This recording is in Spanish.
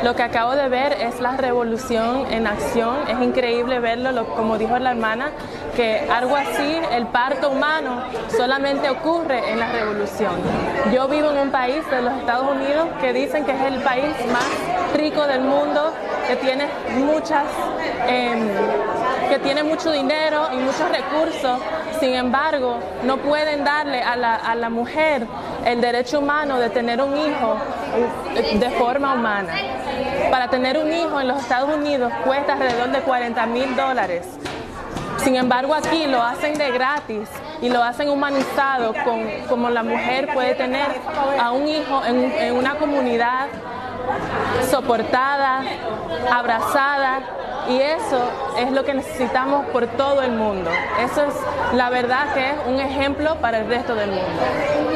Lo que acabo de ver es la revolución en acción. Es increíble verlo, como dijo la hermana, que algo así, el parto humano, solamente ocurre en la revolución. Yo vivo en un país de los Estados Unidos que dicen que es el país más rico del mundo, que tiene que tiene mucho dinero y muchos recursos. Sin embargo, no pueden darle a la mujer el derecho humano de tener un hijo de forma humana. Para tener un hijo en los Estados Unidos cuesta alrededor de $40,000. Sin embargo, aquí lo hacen de gratis y lo hacen humanizado, como la mujer puede tener a un hijo en una comunidad soportada, abrazada, y eso es lo que necesitamos por todo el mundo. Eso es la verdad, que es un ejemplo para el resto del mundo.